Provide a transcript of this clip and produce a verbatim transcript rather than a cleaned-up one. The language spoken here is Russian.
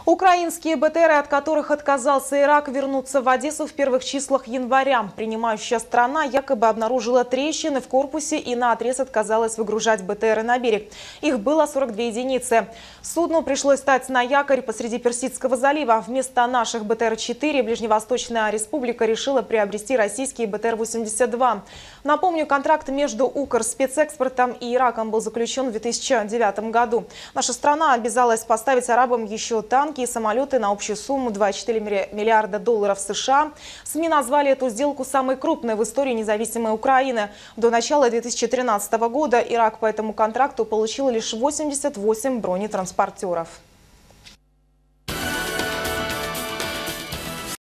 Украинские БТРы, от которых отказался Ирак, вернутся в Одессу в первых числах января. Принимающая страна якобы обнаружила трещины в корпусе и наотрез отказалась выгружать БТРы на берег. Их было сорок две единицы. Судну пришлось стать на якорь посреди Персидского залива. Вместо наших БТР четыре Ближневосточная республика решила приобрести российские БТР восемьдесят два. Напомню, контракт между Укрспецэкспортом и Ираком был заключен в две тысячи девятом году. Наша страна обязалась поставить арабам еще танки и самолеты на общую сумму два и четыре миллиарда долларов США. СМИ назвали эту сделку самой крупной в истории независимой Украины. До начала две тысячи тринадцатого года Ирак по этому контракту получил лишь восемьдесят восемь бронетранспортеров.